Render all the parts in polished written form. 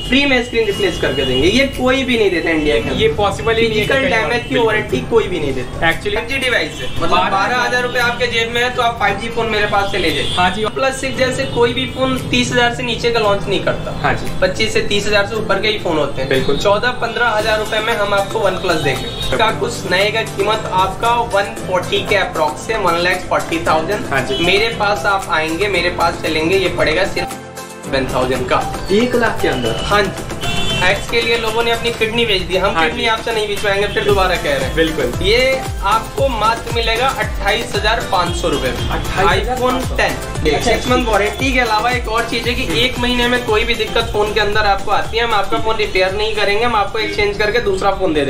Free में screen replace करके देंगे। ये कोई भी नहीं देता इंडिया के, ये पॉसिबल ही नहीं है। फिजिकल डैमेज की वारंटी कोई भी नहीं देता एक्चुअली। 5G डिवाइस है, मतलब 12,000 रुपए आपके जेब में है तो आप 5G फोन मेरे पास से ले जाइए। हाँ जी। OnePlus 6 जैसे कोई भी फोन 30,000 से नीचे का लॉन्च नहीं करता। हाँ जी। 25 से 30,000 से ऊपर के ही फोन होते हैं। बिल्कुल। 14-15 हजार रुपए में हम आपको OnePlus देंगे। इसका कुछ नए का कीमत आपका 140 के अप्रॉक्स है, 1,40,000। हाँ जी। मेरे पास आप आएंगे, मेरे पास चलेंगे, ये पड़ेगा सिर्फ 7,000 का, 1 लाख के अंदर। हाँ जी। एक्स के लिए लोगों ने अपनी किडनी बेच दी, हम किडनी आपसे नहीं बेचवाएंगे, फिर दोबारा कह रहे हैं। बिल्कुल। ये आपको मात्र मिलेगा 28,500 रुपए में, iPhone 10। 6 मंथ वारंटी के अलावा एक और चीज है कि 1 महीने में कोई भी दिक्कत फोन के अंदर आपको आती है, हम आपका फोन रिपेयर नहीं करेंगे, हम आपको एक्सचेंज करके दूसरा फोन दे देंगे।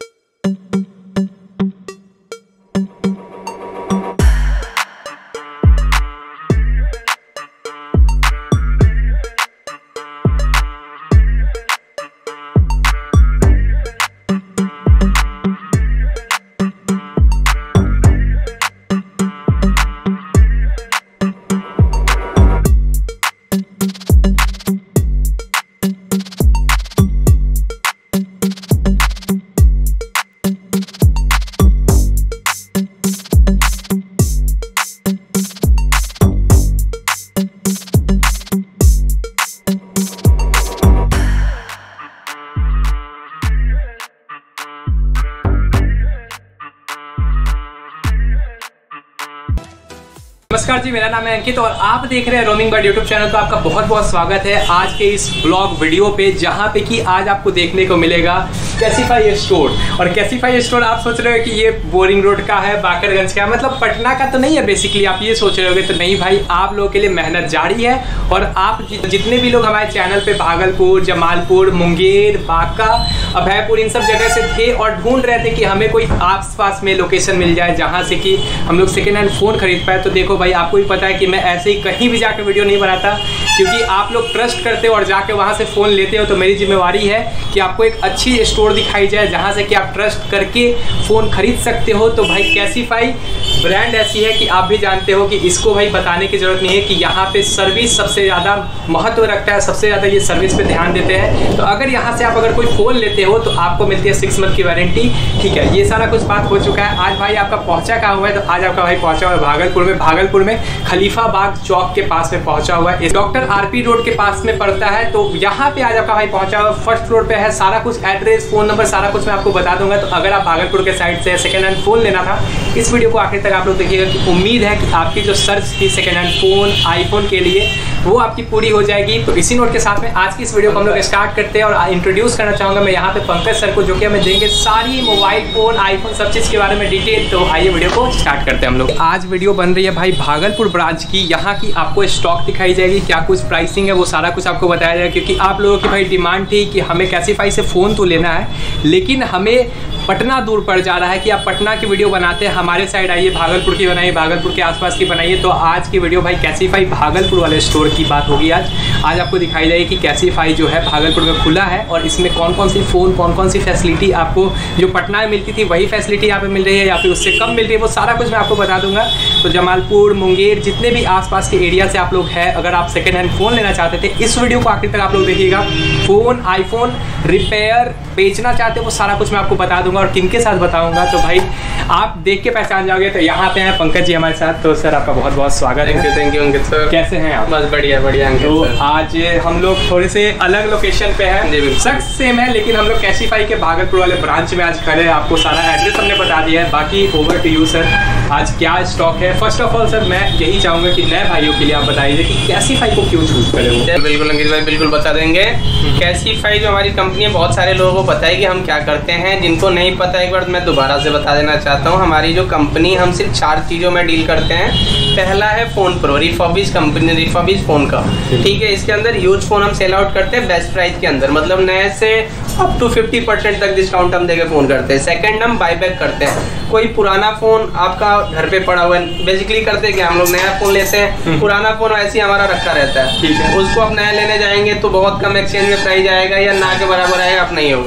नमस्कार जी, मेरा नाम है अंकित और आप देख रहे हैं रोमिंग बर्ड यूट्यूब चैनल। तो आपका बहुत बहुत स्वागत है आज के इस ब्लॉग वीडियो पे, जहां पे कि आज आपको देखने को मिलेगा कैसीफाई स्टोर। और कैसीफाई स्टोर आप सोच रहे हो कि ये बोरिंग रोड का है, बाकरगंज का है, मतलब पटना का तो नहीं है बेसिकली, आप ये सोच रहे होगे। तो नहीं भाई, आप लोगों के लिए मेहनत जारी है। और आप जितने भी लोग हमारे चैनल पे भागलपुर, जमालपुर, मुंगेर, बांका, अभयपुर, इन सब जगह से थे और ढूंढ रहे थे कि हमें कोई आस पास में लोकेशन मिल जाए जहाँ से कि हम लोग सेकेंड हैंड फ़ोन खरीद पाए। तो देखो भाई, आपको भी पता है कि मैं ऐसे ही कहीं भी जाकर वीडियो नहीं बनाता, क्योंकि आप लोग ट्रस्ट करते हो और जाके वहाँ से फ़ोन लेते हो। तो मेरी जिम्मेवारी है कि आपको एक अच्छी स्टोर दिखाई जाए जहाँ से कि आप ट्रस्ट करके फ़ोन खरीद सकते हो। तो भाई कैसीफाई ब्रांड ऐसी है कि आप भी जानते हो कि इसको भाई बताने की ज़रूरत नहीं है कि यहाँ पे सर्विस सबसे ज़्यादा महत्व रखता है, सबसे ज़्यादा ये सर्विस पे ध्यान देते हैं। तो अगर यहाँ से आप अगर कोई फ़ोन लेते हो तो आपको मिलती है 6 मंथ की वारंटी। ठीक है, ये सारा कुछ बात हो चुका है। आज भाई आपका पहुँचा कहाँ हुआ है? तो आज आपका भाई पहुँचा हुआ है भागलपुर में खलीफाबाग चौक के पास में पहुँचा हुआ है। डॉक्टर RP रोड के पास में पड़ता है। तो यहाँ पे आज आपका भाई पहुँचा हुआ है, फर्स्ट फ्लोर पे है। सारा कुछ एड्रेस, फ़ोन नंबर, सारा कुछ मैं आपको बता दूंगा। तो अगर आप भागलपुर के साइड से सेकेंड हैंड फ़ोन लेना था, इस वीडियो को आखिर तक आप लोग देखिएगा कि उम्मीद है कि आपकी जो सर्च थी सेकेंड हैंड फ़ोन, आईफोन के लिए, वो आपकी पूरी हो जाएगी। तो इसी नोट के साथ में आज की इस वीडियो को हम लोग स्टार्ट करते हैं। और इंट्रोड्यूस करना चाहूँगा मैं यहाँ पे पंकज सर को, जो कि हमें देंगे सारी मोबाइल फ़ोन, आईफोन, सब चीज़ के बारे में डिटेल। तो आइए वीडियो को स्टार्ट करते हैं हम लोग। आज वीडियो बन रही है भाई भागलपुर ब्रांच की। यहाँ की आपको स्टॉक दिखाई जाएगी, क्या कुछ प्राइसिंग है वो सारा कुछ आपको बताया जाएगा। क्योंकि आप लोगों की भाई डिमांड थी कि हमें कैसीफाई से फ़ोन तो लेना है, लेकिन हमें पटना दूर पड़ जा रहा है कि आप पटना की वीडियो बनाते हैं, हमारे साइड आइए, भागलपुर की बनाइए, भागलपुर के आसपास की बनाइए। तो आज की वीडियो भाई कैसीफाई भागलपुर वाले स्टोर की बात होगी। आज आपको दिखाई जाएगी कि कैसीफाई जो है भागलपुर में खुला है और इसमें कौन कौन सी फ़ोन, कौन कौन सी फैसिलिटी आपको जो पटना में मिलती थी वही फैसिलिटी यहाँ पे मिल रही है या फिर उससे कम मिल रही है, वो सारा कुछ मैं आपको बता दूंगा। तो जमालपुर, मुंगेर, जितने भी आसपास के एरिया से आप लोग हैं, अगर आप सेकेंड हैंड फ़ोन लेना चाहते थे, इस वीडियो को आखिर तक आप लोग देखिएगा। फ़ोन, आईफोन रिपेयर बेचना चाहते हो, वो सारा कुछ मैं आपको बता दूंगा और किनके साथ बताऊंगा। तो भाई आप देख के पहचान जाओगे। तो यहाँ पे हैं पंकज जी हमारे साथ। तो सर आपका बहुत बहुत स्वागत है। Thank you Ankit sir. कैसे हैं आप? बस बढ़िया अंकित। तो आज हम लोग थोड़े से अलग लोकेशन पे हैं, शख्स सेम है लेकिन हम लोग कैसीफाई के भागलपुर वाले ब्रांच में आज खड़े हैं। आपको सारा एड्रेस हमने बता दिया है, बाकी ओवर टू यू सर, आज क्या स्टॉक है। फर्स्ट ऑफ ऑल सर मैं यही चाहूँगा कि नए भाइयों के लिए आप बताइए कि कैसीफाई को क्यों चूज करें। बिल्कुल अंकित भाई, बिल्कुल बता देंगे। कैसीफाई जो हमारी कंपनी है, बहुत सारे लोगों को पता है कि हम क्या करते हैं। जिनको नहीं पता एक बार मैं दोबारा से बता देना चाहता हूँ। हमारी जो कंपनी, हम सिर्फ 4 चीज़ों में डील करते हैं। पहला है phone pro, refurbish company, refurbish phone का, ठीक है। इसके अंदर यूज फ़ोन हम सेल आउट करते हैं बेस्ट प्राइस के अंदर, मतलब नए से अप टू 50% तक डिस्काउंट हम देके फ़ोन करते हैं। सेकंड, हम बाईबैक करते हैं। कोई पुराना फ़ोन आपका घर पे पड़ा हुआ है, बेसिकली करते हैं कि हम लोग नया फ़ोन लेते हैं, पुराना फ़ोन वैसे ही हमारा रखा रहता है, ठीक है। उसको आप नया लेने जाएंगे तो बहुत कम एक्सचेंज में प्राइस आएगा या ना के बराबर आएगा, आप नहीं होगा।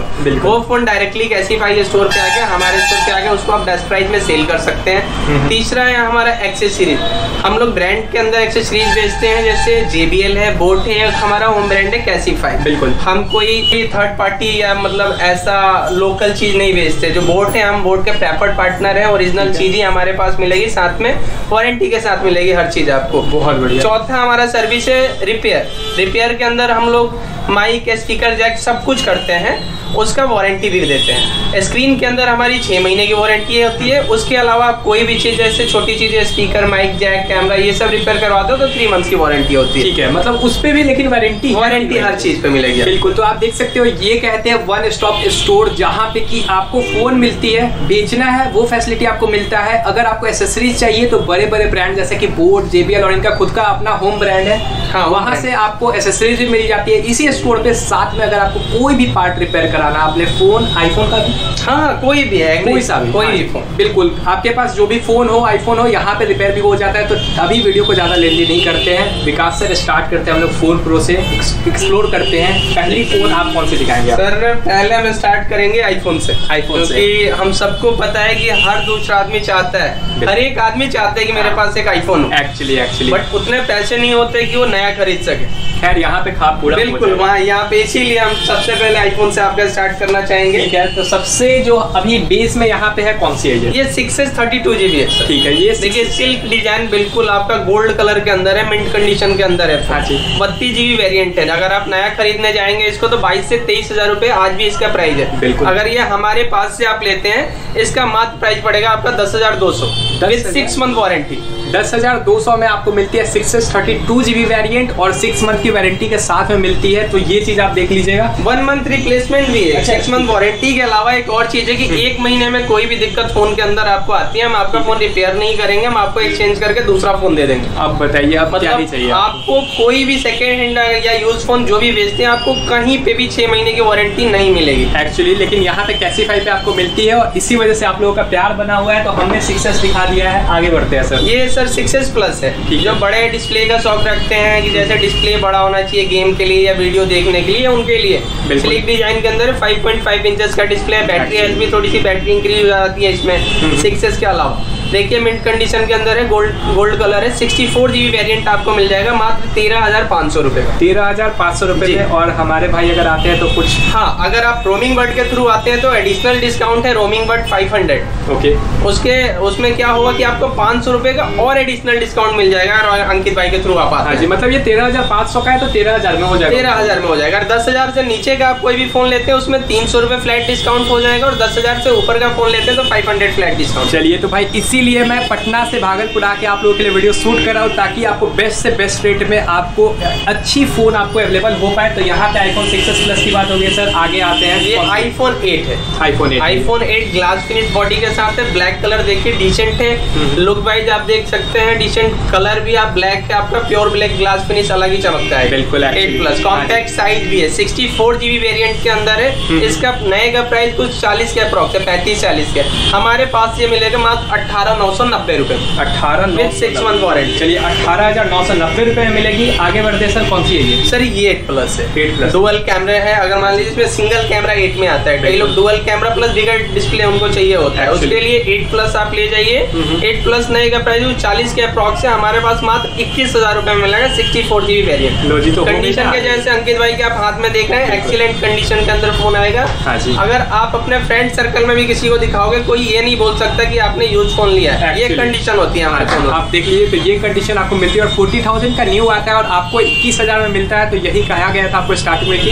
वो फोन डायरेक्टली कैसीफाई स्टोर पे आके हमारे स्टोर पे आके उसको आप बेस्ट प्राइस में सेल कर सकते हैं। तीसरा है हमारा एक्सेसरीज। हम लोग ब्रांड के अंदर एक्सेसरीज बेचते हैं, जैसे JBL है, बोट है, हमारा होम ब्रांड है कैसीफाई। बिल्कुल, हम कोई थर्ड पार्टी या मतलब ऐसा लोकल चीज नहीं बेचते। जो बोट है, हम बोट के प्रेफर्ड पार्टनर है, ओरिजिनल चीज ही हमारे पास मिलेगी, साथ में वारंटी के साथ मिलेगी हर चीज आपको। बहुत बढ़िया। चौथा हमारा सर्विस है रिपेयर के अंदर हम लोग माइक, स्पीकर, जैक सब कुछ करते हैं, उसका वारंटी भी देते हैं। स्क्रीन के अंदर हमारी 6 महीने की वारंटी होती है। उसके अलावा आप कोई भी चीज जैसे छोटी चीजें, स्पीकर, माइक, जैक, कैमरा, ये सब रिपेयर करवाते हो तो 3 मंथ्स की वारंटी होती है। ठीक है, मतलब उस पे भी लेकिन वारंटी हर चीज पे मिलेगी। बिल्कुल, तो आप देख सकते हो ये कहते हैं वन स्टॉप स्टोर, जहाँ पे कि आपको फोन मिलती है, बेचना है वो फैसिलिटी आपको मिलता है। अगर आपको एसेसरीज चाहिए तो बड़े बड़े ब्रांड जैसे कि बोट, JBL और इनका खुद का अपना होम ब्रांड है, हाँ, वहाँ से आपको एसेसरीज भी मिल जाती है इसी स्टोर पे। साथ में अगर आपको कोई भी पार्ट रिपेयर कराना, आपने फोन, आईफोन का भी, हाँ कोई भी है, कोई सा भी, कोई भी फोन, बिल्कुल आपके पास जो भी फोन हो, आईफोन हो, यहाँ पे रिपेयर भी हो जाता है। तो अभी वीडियो को ज्यादा लेंदी नहीं करते हैं, विकास सर स्टार्ट करते हैं हम लोग फोन प्रो से, एक्सप्लोर करते हैं। पहली फोन आप कौन सी दिखाएंगे? सर पहले हम स्टार्ट करेंगे आईफोन से। क्योंकि हम सबको पता है कि हर दूसरा आदमी चाहता है, हर एक आदमी चाहता है कि मेरे पास एक आईफोन हो। एक्चुअली बट उतने पैसे नहीं होते कि वो नया खरीद सके। खैर यहाँ पे खा पूरा बिल्कुल वहाँ यहाँ पे, इसीलिए हम सबसे पहले आईफोन से आपका स्टार्ट करना चाहेंगे। ठीक है, तो सबसे जो अभी बेस में यहाँ पे है कौन सी है? ये 6s 32GB है सर। ठीक है, ये देखिए सिल्क डिजाइन बिल्कुल आपका गोल्ड कलर के अंदर है, मिंट कंडीशन के अंदर है। हाँ जी। 32GB वेरिएंट है। अगर आप नया खरीदने जाएंगे इसको तो 22 से 23 हजार रुपए आज भी इसका प्राइस है। बिल्कुल। अगर ये हमारे पास से आप लेते हैं, इसका मात्र प्राइस पड़ेगा आपका 10,200 विद 6 मंथ वारंटी। 10,200 में आपको मिलती है 6s 32GB वेरिएंट और 6 मंथ की वारंटी के साथ में मिलती है। तो ये चीज आप देख लीजिएगा। 1 मंथ रिप्लेसमेंट भी है। 6 मंथ वारंटी के अलावा एक और चीज है कि 1 महीने में कोई भी दिक्कत फोन के अंदर आपको आती है, हम आपका फोन रिपेयर नहीं करेंगे, हम आपको एक्सचेंज करके दूसरा फोन दे देंगे। अब बताइए अब क्या ही चाहिए आपको? कोई भी सेकेंड हैंड या यूज फोन जो भी बेचते हैं, आपको कहीं पे भी 6 महीने की वारंटी नहीं मिलेगी एक्चुअली। लेकिन यहाँ पे कैसीफाई पे आपको मिलती है और इसी वजह से आप लोगों का प्यार बना हुआ है। तो हमने 6s दिखा दिया है, आगे बढ़ते हैं सर। ये सर 6s प्लस है। जो बड़े डिस्प्ले का शौक रखते हैं कि जैसे डिस्प्ले बड़ा होना चाहिए गेम के लिए या वीडियो देखने के लिए, उनके लिए स्लिक डिजाइन के अंदर 5.5 इंचेस का डिस्प्ले है। बैटरी हेल्थ भी थोड़ी सी बैटरी इंक्रीज हो जाती है इसमें 6s के अलावा। देखिए मिंट कंडीशन के अंदर है, गोल्ड कलर है। 64GB वेरिएंट आपको मिल जाएगा मात्र 13,500 रुपए का। 13,500 रुपए में। और हमारे भाई अगर आते हैं तो कुछ, हाँ अगर आप रोमिंग बर्ड के थ्रू आते हैं तो एडिशनल डिस्काउंट है रोमिंग बर्ड 500। ओके, उसमें क्या होगा कि आपको 500 रुपए का और एडिशनल डिस्काउंट मिल जाएगा और अंकित भाई के थ्रू आप आते हैं। जी, मतलब ये 13,500 का है तो 13,000 में हो जाएगा। 13,000 में हो जाएगा। 10,000 से नीचे का आप कोई भी फोन लेते हैं उसमें 300 रुपए फ्लैट डिस्काउंट हो जाएगा, और 10,000 से ऊपर का फोन लेते हैं तो 500 फ्लैट डिस्काउंट। चलिए, तो भाई इसीलिए मैं पटना से भागलपुर आके आप लोगों के लिए वीडियो शूट कर रहा हूँ, ताकि आपको बेस्ट से बेस्ट रेट में आपको अच्छी फोन आपको अवेलेबल हो पाए। तो यहाँ पे आईफोन 6s प्लस की बात हो गई सर। आगे आते हैं, ये आईफोन 8 है। आईफोन 8 ग्लास फिनिश बॉडी के साथ है। ब्लैक कलर देखिए डिसेंट है, लुक वाइज आप देख सकते हैं डिसेंट कलर भी। आप ब्लैक है, आपका प्योर ब्लैक ग्लास फिनिश अलग ही चमकता है। बिल्कुल 8 प्लस कॉम्पैक्ट साइज भी है। 64GB वेरिएंट के अंदर है। इसका नए का प्राइस कुछ 40 के अप्रॉक्स है, 35-40 के। हमारे पास ये मिलेगा मात्र 18,990 रुपए। 6 मंथ वारंटी। चलिए 18,990 रुपए में मिलेगी। आगे बढ़ते सर, कौन सी है ये? सर ये 8 प्लस है। 8 प्लस डुअल कैमरा है। अगर मान लीजिए इसमें सिंगल कैमरा 8 में आता है, कई लोग dual camera plus bigger display उनको चाहिए होता है, उसके लिए 8 प्लस आप ले जाइए। 8 प्लस नए का प्राइस 40 के अप्रॉक्स है। हमारे पास मात्र 21,000 रुपए में मिलेगा 64GB वेरिएंट। कंडीशन के जैसे अंकित भाई के आप हाथ में देख रहे हैं, एक्सीलेंट कंडीशन के अंदर फोन आएगा। अगर आप अपने फ्रेंड सर्कल में भी किसी को दिखाओगे, कोई ये नहीं बोल सकता कि आपने यूज फोन लिया है। ये कंडीशन होती है हमारे फोन। आप देख लीजिए, तो ये कंडीशन आपको मिलती है और 40,000 का न्यू आता है और आपको 21,000 में मिलता है। तो यही कहा गया था आपको स्टार्टिंग में कि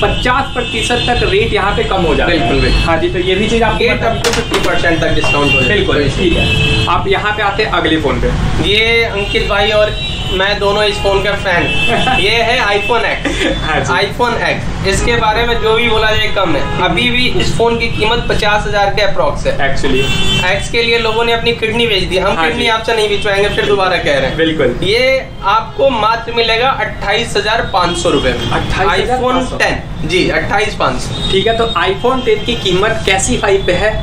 50% तक रेट यहाँ पे कम हो जाता है। बिल्कुल। हाँ जी, तो ये भी चीज आपको 50% तक डिस्काउंट हो जाएगा। बिल्कुल ठीक है। आप यहाँ पे आते हैं अगले फोन पे। ये अंकित भाई और मैं दोनों इस फोन का फैन। ये है आईफोन X। आईफोन X, इसके बारे में जो भी बोला जाए कम है। अभी भी इस फोन की कीमत 50,000 के अप्रॉक्स है। एक्चुअली X के लिए लोगों ने अपनी किडनी बेच दी। हम किडनी आपसे नहीं बिचवाएंगे, फिर दोबारा कह रहे हैं। बिल्कुल। ये आपको मात्र मिलेगा 28,500 रुपए में। आईफोन 10 जी 28,500। ठीक है, तो आईफोन 10 की कीमत कैसीफाई पे है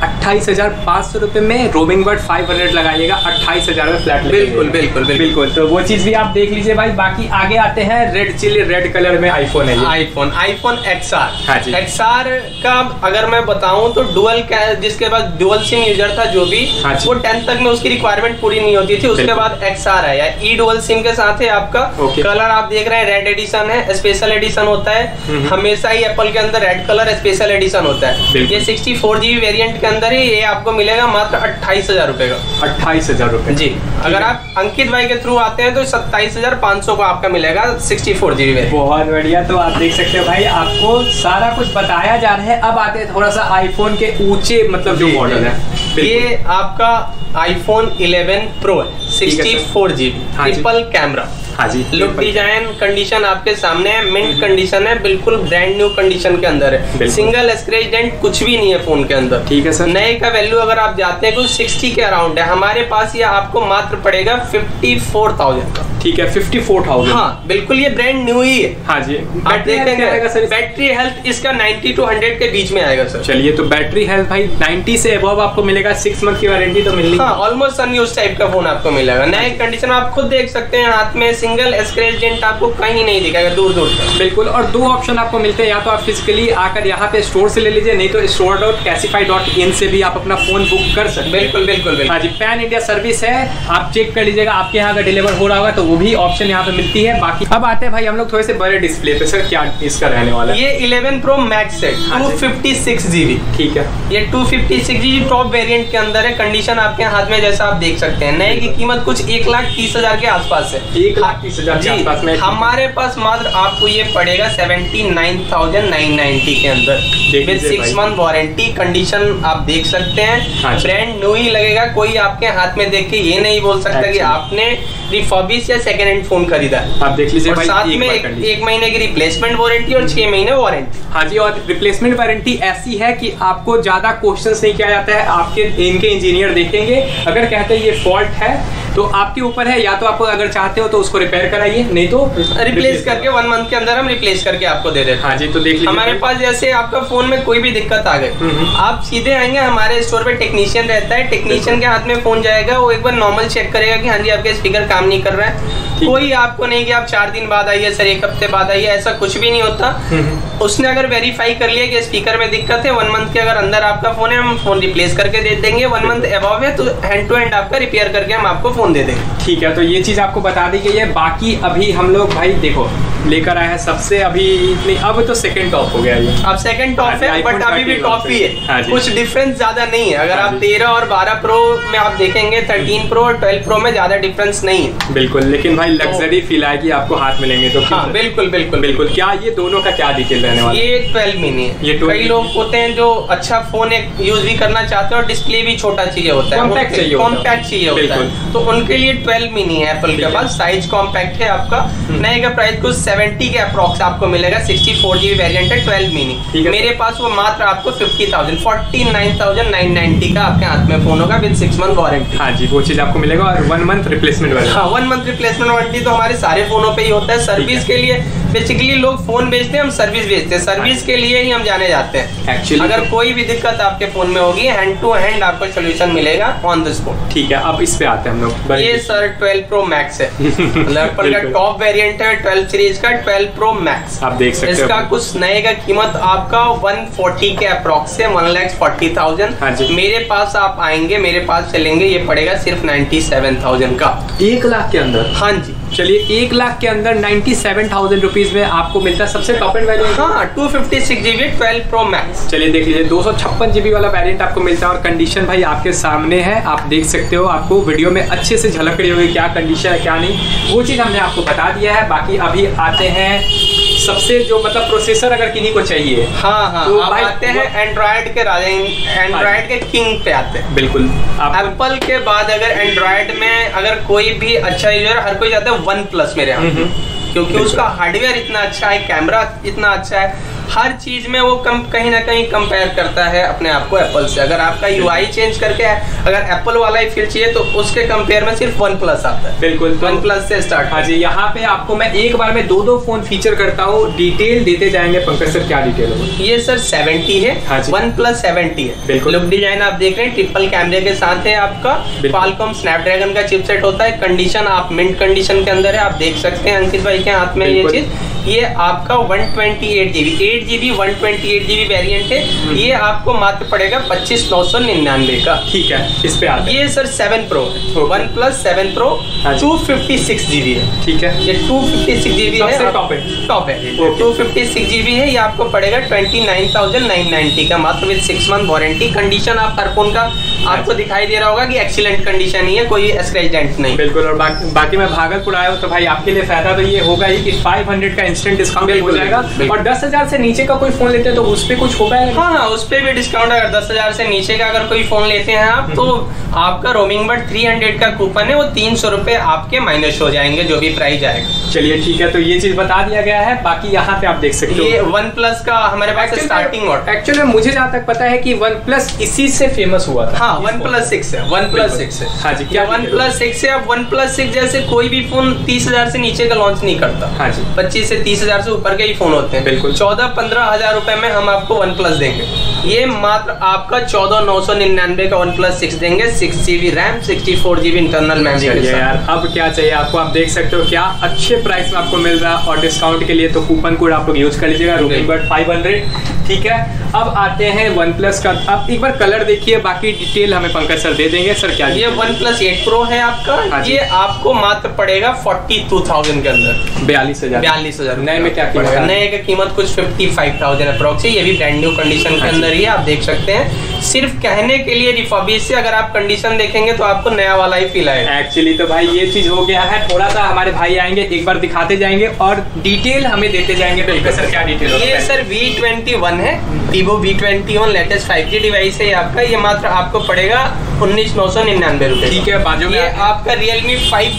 28,500 रुपए में। रोमिंग बर्ड 500 लगाइएगा, 28,000 में फ्लैट। बिल्कुल बिल्कुल बिल्कुल। तो वो चीज भी आप देख लीजिए भाई। बाकी आगे आते हैं, रेड चिली रेड कलर में आईफोन है, आईफोन XR। हाँ जी। XR का अगर मैं बताऊं तो जिसके पास डुअल सिम यूजर था जो भी, हाँ वो 10 तक में उसकी रिक्वायरमेंट पूरी नहीं होती थी। उसके बाद XR है, या ई डुअल सिम के साथ है आपका। कलर आप देख रहे हैं रेड एडिशन है, स्पेशल एडिशन होता है। हमेशा ही एप्पल के अंदर रेड कलर स्पेशल एडिशन होता है। ये 64GB वेरिएंट के अंदर ही ये आपको मिलेगा मात्र 28,000 रुपए का। 28,000 रुपए जी। अगर आप अंकित भाई के थ्रू आते हैं तो 27,500 को आपका मिलेगा 64GB वेरिएंट। बहुत बढ़िया। तो आप देख सकते हो भाई, आपको सारा कुछ बताया जा रहा है। अब आते हैं थोड़ा सा आईफोन के ऊंचे मतलब जो मॉडल है। ये आपका आईफोन 11 प्रो है, 64GB ट्रिपल कैमरा। हाँ जी। लुक डिजाइन कंडीशन आपके सामने है, मिंट कंडीशन है, बिल्कुल ब्रांड न्यू कंडीशन के अंदर है। सिंगल स्क्रैच डेंट कुछ भी नहीं है फोन के अंदर। ठीक है सर। नए का वैल्यू अगर आप जाते हैं कुछ 60 के अराउंड है, हमारे पास ये आपको मात्र पड़ेगा 54,000 का। ठीक है, 54,000। हाँ बिल्कुल, ये ब्रांड न्यू ही है। हाँ जी। आप देखेंगे बैटरी हेल्थ इसका 90 to 100 के बीच में आएगा सर। चलिए, तो बैटरी हेल्थ भाई 90 से अबव आपको मिलेगा। 6 मंथ की वारंटी तो मिलेगी। हाँ, ऑलमोस्ट अनयूज्ड टाइप का फोन आपको मिलेगा। नए कंडीशन आप खुद देख सकते हैं, हाथ में सिंगल स्क्रैच डेंट आपको कहीं नहीं दिखेगा दूर दूर तक। बिल्कुल। और दो ऑप्शन आपको मिलते हैं, या तो आप फिजिकली आकर यहाँ पे स्टोर से ले लीजिए, नहीं तो store.cassify.in से भी आप अपना फोन बुक कर सकते हैं। बिल्कुल बिल्कुल। हाँ जी, पैन इंडिया सर्विस है, आप चेक कर लीजिएगा आपके यहाँ अगर डिलीवर हो रहा होगा तो वो भी ऑप्शन यहाँ पे मिलती है। बाकी अब आते हैं भाई हम लोग थोड़े से बड़े डिस्प्ले पे। सर क्या इसका रहने वाला है? ये 11 Pro Max है, 256GB। ठीक है, ये 256GB टॉप वेरिएंट के अंदर है। कंडीशन आपके हाथ में जैसा आप देख सकते हैं। नए की कीमत कुछ 1,30,000 के आसपास है। 1,30,000 के आसपास में। हमारे पास मात्र आपको ये पड़ेगा 79,990 के अंदर विद 6 मंथ वारंटी। कंडीशन आप देख सकते हैं, ब्रांड न्यू ही लगेगा। कोई आपके हाथ में देख के ये नहीं बोल सकता कि आपने रिफर्बिश या सेकंड हैंड फोन खरीदा है। आप देख लीजिए भाई, साथ में एक महीने की रिप्लेसमेंट वारंटी और 6 महीने वारंटी। हाँ जी। और रिप्लेसमेंट वारंटी ऐसी है कि आपको ज्यादा क्वेश्चंस नहीं किया जाता है। आपके इनके इंजीनियर देखेंगे, अगर कहते हैं ये फॉल्ट है तो आपके ऊपर है, या तो आप अगर चाहते हो तो उसको रिपेयर कराइए, नहीं तो रिप्लेस करके 1 मंथ के अंदर हम रिप्लेस करके आपको दे देते हैं। हाँ जी। तो देख लीजिए, हमारे पास जैसे आपका फोन में कोई भी दिक्कत आ गई, आप सीधे आएंगे, हमारे स्टोर पे टेक्नीशियन रहता है। टेक्नीशियन के हाथ में फोन जाएगा, वो एक बार नॉर्मल चेक करेगा कि हाँ जी आपके स्पीकर काम नहीं कर रहा है। कोई आपको नहीं कि आप 4 दिन बाद आइए सर, 1 हफ्ते बाद आइए, ऐसा कुछ भी नहीं होता। उसने अगर वेरीफाई कर लिया कि स्पीकर में दिक्कत है, 1 मंथ के अगर अंदर आपका फोन है, हम फोन रिप्लेस करके दे देंगे। 1 मंथ अबव है तो हैंड टू हैंड आपका रिपेयर करके हम आपको फोन दे देंगे। ठीक है, तो ये चीज आपको बता दी गई है। बाकी अभी हम लोग भाई देखो लेकर आए हैं सबसे अभी नहीं, अब तो सेकंड टॉप हो गया ये। अब सेकंड टॉप है, बट अभी भी टॉप ही है। हाँ, कुछ डिफरेंस ज्यादा नहीं है। अगर आप 13 और 12 प्रो में आप देखेंगे, 13 प्रो और 12 प्रो में ज्यादा डिफरेंस नहीं है। बिल्कुल, लेकिन भाई लग्जरी फील आएगी आपको हाथ मिलेंगे तो। हाँ बिल्कुल बिल्कुल बिल्कुल। क्या ये दोनों का क्या डिटेल रहने वाला है? ये 12 मिनी है। ये कई लोग होते हैं जो अच्छा फोन यूज भी करना चाहते हैं और डिस्प्ले भी छोटा चाहिए होता है, कॉम्पैक्ट चाहिए होता है, तो उनके लिए 12 मिनी है एप्पल के पास। साइज कॉम्पैक्ट है आपका। नए का प्राइस कुछ 70 के अप्रॉक्स आपको मिलेगा। 64GB वेरिएंट है, 12 मिनी। मेरे पास वो मात्र आपको 49,990 का आपके हाथ में फोन होगा विद 6 मंथ वारंटी। हाँ जी, वो चीज आपको मिलेगा। और 1 मंथ रिप्लेसमेंट वारंटी। हाँ, 1 मंथ रिप्लेसमेंट वारंटी तो हमारे सारे फोनों पे ही होता है। सर्विस के लिए बेसिकली लोग फोन बेचते हैं, हम सर्विस बेचते हैं। सर्विस के लिए ही हम जाने जाते हैं। एक्चुअली अगर कोई भी दिक्कत आपके फोन में होगी, हैंड टू हैंड आपको सोल्यूशन मिलेगा ऑन द स्पॉट। ठीक है, अब इस पे आते हैं हम लोग। ये सर 12 प्रो मैक्स है, एप्पल का टॉप वेरिएंट है 12 सीरीज का 12 प्रो मैक्स। आप देख सकते हैं इसका कुछ नए का कीमत आपका 140 के अप्रॉक्स है, 1,40,000। हाँ जी। मेरे पास आप आएंगे, मेरे पास चलेंगे, ये पड़ेगा सिर्फ 97,000 का। 1 लाख के अंदर? हाँ जी। चलिए, 1 लाख के अंदर 97,000 रुपीज में आपको मिलता है सबसे टॉप एंड वेरिएंट। हाँ, 256GB 12 प्रो मैक्स। चलिए देख लीजिए, 256GB वाला वेरिएंट आपको मिलता है। और कंडीशन भाई आपके सामने है, आप देख सकते हो। आपको वीडियो में अच्छे से झलक रही होगी क्या कंडीशन है क्या नहीं, वो चीज हमने आपको बता दिया है। बाकी अभी आते हैं सबसे जो मतलब प्रोसेसर अगर किन्हीं को चाहिए। हाँ, तो आप आते हैं एंड्रॉइड के राजा, एंड्रॉइड के किंग पे आते हैं। बिल्कुल। एप्पल के बाद अगर एंड्रॉइड में अगर कोई भी अच्छा यूजर, हर कोई चाहता है OnePlus मेरे यहाँ, क्योंकि उसका हार्डवेयर इतना अच्छा है, कैमरा इतना अच्छा है, हर चीज में वो कहीं ना कहीं कंपेयर करता है अपने आप को एप्पल से। अगर आपका यूआई चेंज करके अगर एप्पल वाला ही फील चाहिए तो उसके कंपेयर में सिर्फ वन प्लस आता है। बिल्कुल, वन प्लस से स्टार्ट। हाँ जी, यहाँ पे आपको मैं एक बार में दो फोन फीचर करता हूँ, डिटेल देते जाएंगे। पंकज सर क्या डिटेल होगा? ये सर 70 है, हाँ वन प्लस 70 है। बिल्कुल, लुक डिजाइन आप देख रहे हैं, ट्रिपल कैमरे के साथ है आपका। क्वालकॉम स्नैपड्रैगन का चिपसेट होता है। कंडीशन आप मिंट कंडीशन के अंदर है, आप देख सकते हैं अंकित भाई के हाथ में ये चीज। ये आपका 128GB 8GB 128GB वेरिएंट है। ये आपको मात्र पड़ेगा 25,999 का। ठीक है, इस पे आते हैं। ये sir 7 Pro OnePlus 7 Pro 256GB है। ठीक है, ये 256GB है, टॉप है। 256GB है। ये आपको पड़ेगा 29,990 का मात्र विद 6 मंथ वारंटी। कंडीशन आप हर फोन का आपको दिखाई दे रहा होगा कि एक्सीलेंट कंडीशन ही है, कोई स्क्रैच डेंट नहीं। बिल्कुल, और बाकी मैं भागलपुर आया हूँ तो भाई आपके लिए फायदा तो ये होगा ही कि 500 का इंस्टेंट डिस्काउंट हो जाएगा। और 10,000 से नीचे का कोई फोन लेते हैं तो उस पे कुछ होगा? हाँ, उस पे भी डिस्काउंट। अगर 10,000 से नीचे का अगर कोई फोन लेते हैं आप तो आपका रोमिंग बट 300 का कूपन है, वो 300 रुपए आपके माइनस हो जाएंगे जो भी प्राइस आएगा। चलिए ठीक है, तो ये चीज बता दिया गया है। बाकी यहाँ पे आप देख सकते हो ये वन प्लस का हमारे पास स्टार्टिंग मॉडल। एक्चुअली मुझे जहाँ तक पता है कि वन प्लस इसी से फेमस हुआ था। हाँ, वन प्लस 6 है, वन प्लस 6 है। हाँ जी, क्या वन प्लस 6 है। अब वन प्लस 6 जैसे कोई भी फोन 30,000 से नीचे का लॉन्च नहीं करता। हाँ जी, 25 से 30,000 से ऊपर के ही फोन होते हैं। बिल्कुल, 14-15 हजार रुपए में हम आपको वन प्लस देंगे। ये मात्र आपका 14,999 का वन प्लस 6 देंगे। 6GB RAM 64GB internal memory के साथ। यार अब क्या चाहिए आपको? आप देख सकते हो क्या अच्छे प्राइस में आपको मिल रहा है। और डिस्काउंट के लिए तो कूपन कोड आप लोग यूज कर लीजिएगा, रोमिंग बट 500। ठीक है, अब आते हैं वन प्लस का। आप एक बार कलर देखिए, बाकी डिटेल हमें पंकज सर दे देंगे। सर क्या? ये वन प्लस 8 Pro है आपका। ये आपको मात्र पड़ेगा 42,000 के अंदर। 42,000। नए में क्या कीमत? नए की कीमत कुछ 55,000 अप्रोक्स है। ये भी ब्रांड न्यू कंडीशन के अंदर ही आप देख सकते हैं। सिर्फ कहने के लिए रिफर्बिश से, अगर आप कंडीशन देखेंगे तो आपको नया वाला ही फील आएगा। एक्चुअली तो भाई ये चीज हो गया है, थोड़ा सा हमारे भाई आएंगे, एक बार दिखाते जाएंगे और डिटेल हमें देते जाएंगे। तो सर क्या डिटेल? ये सर V21 है, Vivo V21 latest 5G device है आपका। ये मात्र आपको पड़ेगा 19,999 रुपए। ठीक है, बाजू में ये आपका Realme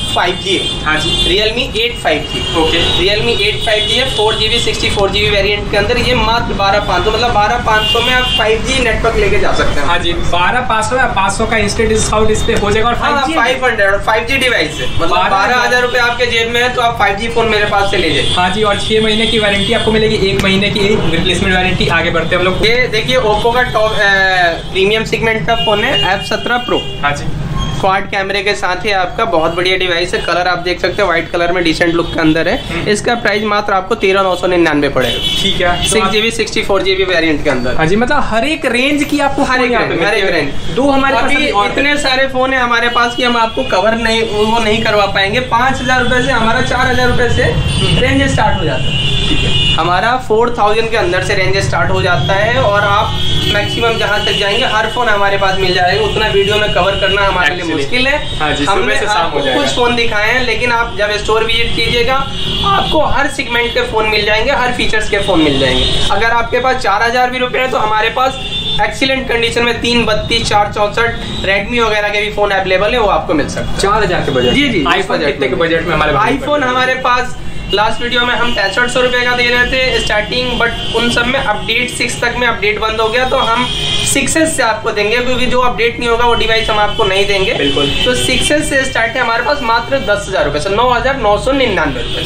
5G है। हाँ जी, Realme 8 5G। Okay, Realme 8 5G है, 4GB 64GB वेरिएंट के अंदर। ये मात्र 12,500, मतलब 12,500 में आप 5G नेटवर्क लेके जा सकते हैं। हाँ जी, 12,500 या 500 का इंस्टेंट डिस्काउंट इस पे हो जाएगा। और 500 और 5G डिवाइस है, मतलब 12,000 रुपए आपके जेब में है तो आप 5G फोन मेरे पास से ले जाइए। हाँ जी, और 6 महीने की वारंटी आपको मिलेगी, 1 महीने की रिप्लेसमेंट वारंटी। आगे बढ़ते हैं हम लोग। ये देखिए ओप्पो का टॉप प्रीमियम सेगमेंट का फोन है, F17 Pro। हाँ जी, क्वाड कैमरे के साथ ही आपका बहुत बढ़िया डिवाइस है। कलर आप देख सकते हैं व्हाइट कलर में डिसेंट लुक के अंदर है। इसका प्राइस मात्र आपको 13,999 पड़ेगा। ठीक है, 6GB 64GB वेरिएंट के अंदर। हाँ जी, मतलब हर एक रेंज की आपको हर एक रेंज। दो हमारे अभी इतने सारे फोन है हमारे पास कि हम आपको कवर नहीं करवा पाएंगे। 5,000 रुपए से हमारा 4,000 रुपए से रेंज स्टार्ट हो जाता है। ठीक है, हमारा 4,000 के अंदर से रेंज स्टार्ट हो जाता है और आप मैक्सिमम जहां तक जाएंगे हर फोन हमारे पास मिल जाएगा। उतना वीडियो में कवर करना हमारे लिए मुश्किल है। हाँ जी, हमने आपको कुछ फोन दिखाए हैं, लेकिन आप जब स्टोर विजिट कीजिएगा आपको हर सेगमेंट के फोन मिल जाएंगे, हर फीचर्स के फोन मिल जाएंगे। अगर आपके पास 4,000 भी रुपए है तो हमारे पास एक्सीलेंट कंडीशन में 332, 464 रेडमी वगैरह के भी फोन अवेलेबल है, वो आपको मिल सकता है 4,000 के बजट। जी, आईफोन कितने के बजट में? हमारे आईफोन हमारे पास लास्ट वीडियो में हम 6300 रुपए का दे रहे थे स्टार्टिंग, बट उन सब में अपडेट 6 तक में अपडेट बंद हो गया तो हम 6S से आपको देंगे, क्योंकि जो अपडेट नहीं होगा वो डिवाइस हम आपको नहीं देंगे। बिल्कुल, तो 6S से स्टार्ट है हमारे पास मात्र 10,000 रुपए से 9,999 रुपए।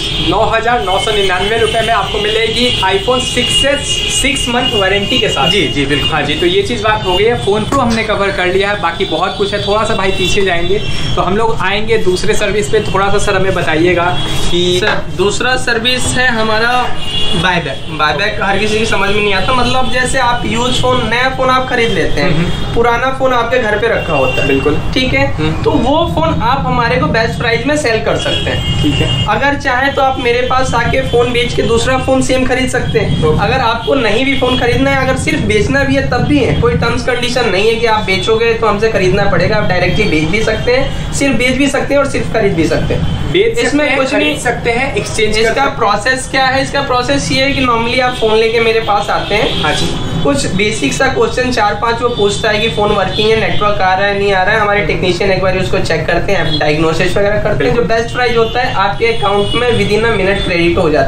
9,999 रुपए में आपको मिलेगी आईफोन 6S 6 मंथ वारंटी के साथ। जी जी बिल्कुल। हाँ जी, तो ये चीज़ बात हो गई है। फोन प्रो हमने कवर कर लिया है, बाकी बहुत कुछ है। थोड़ा सा भाई पीछे जाएंगे तो हम लोग आएंगे दूसरे सर्विस पे। थोड़ा सा सर हमें बताइएगा कि दूसरा सर्विस है हमारा बायबैक। बायबैक हर किसी की समझ में नहीं आता, मतलब जैसे आप यूज फोन, नया फोन आप खरीद लेते हैं, पुराना फोन आपके घर पे रखा होता है। बिल्कुल, ठीक है, तो वो फोन आप हमारे को बेस्ट प्राइस में सेल कर सकते हैं। ठीक है, अगर चाहे तो आप मेरे पास आके फोन बेच के दूसरा फोन सेम खरीद सकते हैं। अगर आपको नहीं भी फोन खरीदना है, अगर सिर्फ बेचना भी है तब भी है, कोई टर्म्स कंडीशन नहीं है कि आप बेचोगे तो हमसे खरीदना पड़ेगा। आप डायरेक्टली बेच भी सकते हैं, सिर्फ बेच भी सकते हैं और सिर्फ खरीद भी सकते हैं। इसमें कुछ नहीं सकते हैं, एक्सचेंज। इसका प्रोसेस क्या है? इसका प्रोसेस ये है कि नॉर्मली आप फोन लेके मेरे पास आते हैं। हाँ जी, कुछ बेसिक सा क्वेश्चन 4-5 वो पूछता है कि फोन वर्किंग है, नेटवर्क आ रहा है नहीं आ रहा है। हमारे टेक्नीशियन एक बार उसको चेक करते हैं, डायग्नोसिस वगैरह करते हैं। जो बेस्ट प्राइस होता है आपके अकाउंट में within a minute credit हो जाता है।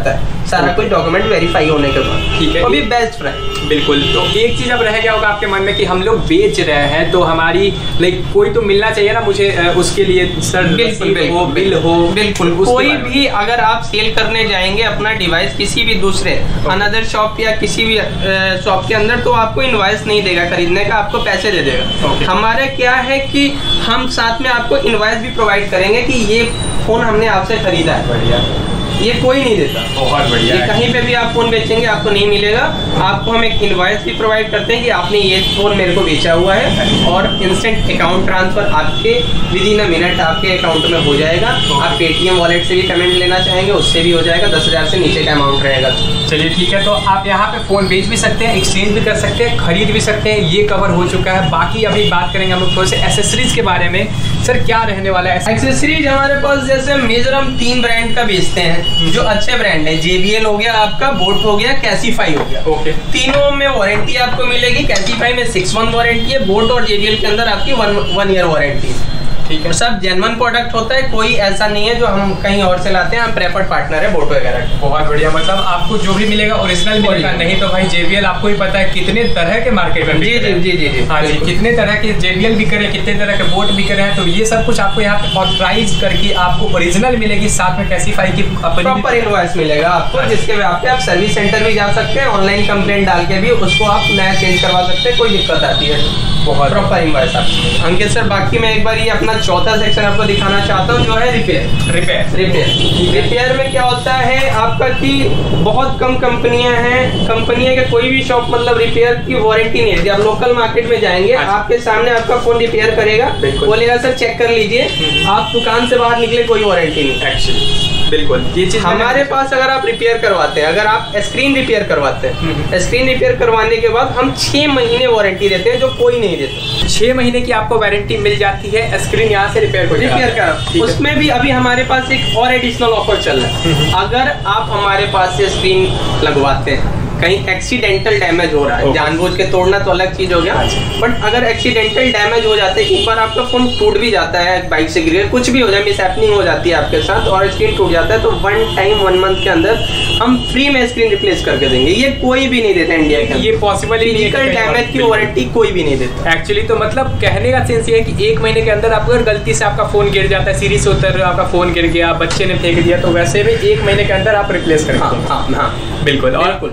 सारा कुछ डॉक्यूमेंट वेरीफाई होने के बाद। ठीक है, वो भी बेस्ट प्राइस। बिल्कुल। तो एक चीज अब रह गया होगा आपके मन में कि हम लोग बेच रहे हैं तो हमारी लाइक कोई तो मिलना चाहिए ना मुझे उसके लिए सर, बिल हो। बिल्कुल, कोई भी अगर आप सेल करने जाएंगे अपना डिवाइस किसी भी दूसरे अनदर शॉप या किसी भी शॉप के अंदर, तो आपको इनवॉइस नहीं देगा खरीदने का, आपको पैसे दे देगा। हमारा क्या है कि हम साथ में आपको इनवॉइस भी प्रोवाइड करेंगे कि ये फोन हमने आपसे खरीदा है। बढ़िया, ये कोई नहीं देता। बहुत बढ़िया। ये कहीं पे भी आप फोन बेचेंगे आपको नहीं मिलेगा। आपको हम एक इनवॉइस भी प्रोवाइड करते हैं कि आपने ये फोन मेरे को बेचा हुआ है, और इंस्टेंट अकाउंट ट्रांसफर आपके विदिन अ मिनट आपके अकाउंट में हो जाएगा। आप पेटीएम वॉलेट से भी पेमेंट लेना चाहेंगे उससे भी हो जाएगा, 10,000 से नीचे का अमाउंट रहेगा। चलिए ठीक है, तो आप यहाँ पे फोन बेच भी सकते हैं, एक्सचेंज भी कर सकते हैं, खरीद भी सकते हैं, ये कवर हो चुका है। बाकी अभी बात करेंगे हम लोग थोड़े से एसेसरीज के बारे में। सर क्या रहने वाला है एक्सेसरीज? हमारे पास जैसे मेजर हम 3 ब्रांड का बेचते हैं जो अच्छे ब्रांड है। JBL हो गया आपका, बोट हो गया, कैसीफाई हो गया। ओके। तीनों में वारंटी आपको मिलेगी। कैसीफाई में 6 मंथ वारंटी है, बोट और JBL के अंदर आपकी 1 ईयर वारंटी है। ठीक है, सब जेन्युइन प्रोडक्ट होता है, कोई ऐसा नहीं है जो हम कहीं और से लाते हैं। हम प्रेफर्ड पार्टनर है बोट वगैरह। बहुत बढ़िया, मतलब आपको जो भी मिलेगा ओरिजिनल मिलेगा, नहीं तो भाई JBL आपको ही पता है कितने तरह के मार्केट में। जी जी जी जी जी, हाँ जी, कितने तरह के JBL बिक रहे हैं, कितने तरह के बोट बिक रहे हैं, तो ये सब कुछ आपको यहाँ पे ऑथराइज करके आपको ओरिजिनल मिलेगी, साथ में कैसीफाई की प्रॉपर इनवॉइस मिलेगा आपको, जिसके आप सर्विस सेंटर भी जा सकते हैं, ऑनलाइन कंप्लेंट डाल के भी उसको आप नया चेंज करवा सकते हैं, कोई दिक्कत आती है। बहुत प्रॉपर इनवॉइस आपको। अंकित सर, बाकी मैं एक बार ये अपना चौथा सेक्शन आपको दिखाना चाहता हूँ जो है रिपेयर में क्या होता है आपका कि बहुत कम कंपनियां हैं, कंपनियां के कोई भी शॉप मतलब रिपेयर की वारंटी नहीं है। आप लोकल मार्केट में जाएंगे, आपके सामने आपका फोन रिपेयर करेगा, बोलेगा सर चेक कर लीजिए, आप दुकान से बाहर निकले कोई वारंटी नहीं। एक्चुअली बिल्कुल ये चीज हमारे पास अगर आप रिपेयर करवाते हैं, अगर आप स्क्रीन रिपेयर करवाते हैं, स्क्रीन रिपेयर करवाने के बाद हम 6 महीने वारंटी देते हैं जो कोई नहीं देता। 6 महीने की आपको वारंटी मिल जाती है, स्क्रीन यहाँ से रिपेयर कर। उसमें भी अभी हमारे पास एक और एडिशनल ऑफर चल रहा है। अगर आप हमारे पास से स्क्रीन लगवाते हैं, कहीं एक्सीडेंटल डैमेज हो रहा है, जानबूझ के तोड़ना तो अलग चीज हो गया, बट अगर एक्सीडेंटल डैमेज हो जाते हैं, एक बार आपका फोन टूट भी जाता है, बाइक से गिर कुछ भी हो जाए, मिस हैपनिंग हो जाती है आपके साथ और स्क्रीन टूट जाता है, तो 1 मंथ के अंदर हम फ्री में स्क्रीन रिप्लेस करके देंगे। ये कोई भी नहीं देता इंडिया के, ये पॉसिबल ही नहीं है। फिजिकल डैमेज की वारंटी कोई भी नहीं देता एक्चुअली। तो मतलब कहने का सेंस ये है कि 1 महीने के अंदर आपको अगर गलती से आपका फोन गिर जाता है, सीढ़ी से उतर रहे हो, आपका फोन गिर गया, बच्चे ने फेंक दिया, तो वैसे भी 1 महीने के अंदर आप रिप्लेस करेंगे। बिल्कुल।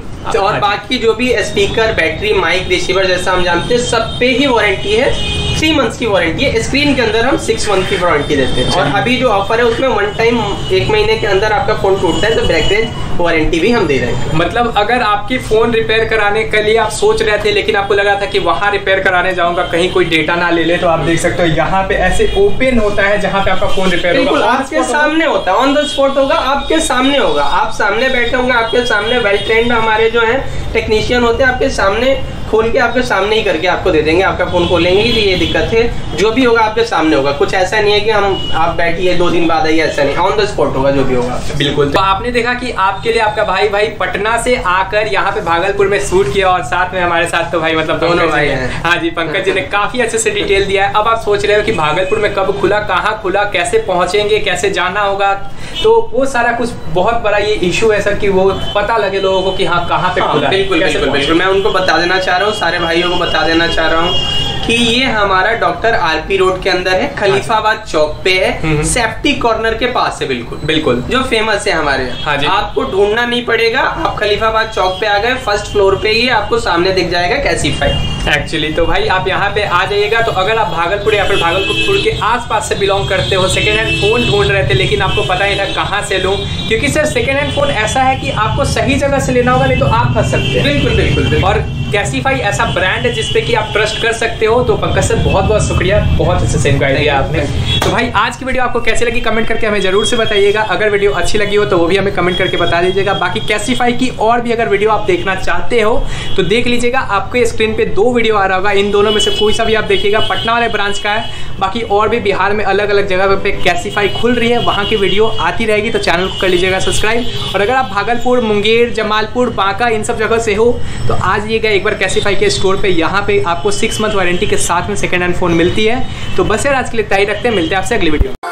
और बाकी जो भी स्पीकर, बैटरी, माइक, रिसीवर जैसा हम जानते हैं, सब पे ही वारंटी है। 3 मंथ्स की वारंटी है। स्क्रीन के अंदर हम 6 मंथ की वारंटी देते हैं। और अभी जो ऑफर है उसमें 1 टाइम 1 महीने के अंदर आपका फोन टूटता है तो ब्रेकरेज वारंटी भी हम दे रहे हैं। मतलब अगर आपकी फोन रिपेयर कराने के लिए आप सोच रहे थे, लेकिन आपको लगा था कि वहाँ रिपेयर कराने जाऊंगा कहीं कोई डेटा ना ले ले, तो आप देख सकते हो यहाँ पे ऐसे ओपन होता है जहाँ पे आपका फोन रिपेयर होगा। बिल्कुल आपके सामने होता है, ऑन द स्पॉट होगा, आपके सामने होगा, आप सामने बैठे होंगे, आपके सामने वेल ट्रेंड हमारे जो है टेक्नीशियन होते हैं, आपके सामने खोल के आपके सामने ही करके आपको दे देंगे। आपका फोन खोलेंगे कि ये दिक्कत है, जो भी होगा आपके सामने होगा। कुछ ऐसा नहीं है कि हम आप बैठिए 2 दिन बाद आइए, ऐसा नहीं, ऑन द स्पॉट होगा जो भी होगा। बिल्कुल। तो आपने देखा कि आपके लिए आपका भाई पटना से आकर यहाँ पे भागलपुर में शूट किया, और साथ में हमारे साथ तो भाई मतलब दोनों भाई हैं। हाँ जी, पंकज जी ने काफी अच्छे से डिटेल दिया है। अब आप सोच रहे हो कि भागलपुर में कब खुला, कहाँ खुला, कैसे पहुंचेंगे, कैसे जाना होगा, तो वो सारा कुछ बहुत बड़ा ये इशू है सर कि वो पता लगे लोगों को कि हाँ कहाँ पे खुला। बिल्कुल बिल्कुल, मैं उनको बता देना चाह रहा हूँ, सारे भाइयों को बता देना चाह रहा हूँ कि ये हमारा डॉक्टर RP रोड के अंदर है, खलीफाबाद चौक पे है, सेफ्टी कॉर्नर के पास है। बिल्कुल जो फेमस है हमारे यहाँ। हाँ जी। आपको ढूंढना नहीं पड़ेगा, आप खलीफाबाद चौक पे आ गए, फर्स्ट फ्लोर पे ही आपको सामने दिख जाएगा कैसीफाई। एक्चुअली तो भाई आप यहाँ पे आ जाइएगा। तो अगर आप भागलपुर या फिर भागलपुर के आसपास से बिलोंग करते हो, सेकेंड हैंड फोन ढूंढ रहे थे लेकिन आपको पता नहीं था कहाँ से लूँ, क्योंकि सर सेकेंड हैंड फोन ऐसा है कि आपको सही जगह से लेना होगा, नहीं तो आप फंस सकते हैं। बिल्कुल। और कैसीफाई ऐसा ब्रांड है जिसपे कि आप ट्रस्ट कर सकते हो। तो पंकज सर बहुत बहुत शुक्रिया, बहुत अच्छे से गाइड दिया आपने। तो भाई आज की वीडियो आपको कैसी लगी कमेंट करके हमें जरूर से बताइएगा। अगर वीडियो अच्छी लगी हो तो वो भी हमें कमेंट करके बता दीजिएगा। बाकी कैसीफाई की और भी अगर वीडियो आप देखना चाहते हो तो देख लीजिएगा, आपके स्क्रीन पे 2 वीडियो आ रहा होगा, इन दोनों में से कोई सा भी आप देखिएगा। पटना वाले ब्रांच का है, बाकी और भी बिहार में अलग अलग जगह पे कैसीफाई खुल रही है, वहाँ की वीडियो आती रहेगी, तो चैनल को कर लीजिएगा सब्सक्राइब। और अगर आप भागलपुर, मुंगेर, जमालपुर, बांका इन सब जगह से हो तो आ जाइएगा एक बार कैसीफाई के स्टोर पे। यहाँ पे आपको 6 मंथ वारंटी के साथ में सेकेंड हैंड फोन मिलती है। तो बस यार आज के लिए इतना ही रखते हैं, मिलते हैं आपसे अगली वीडियो में।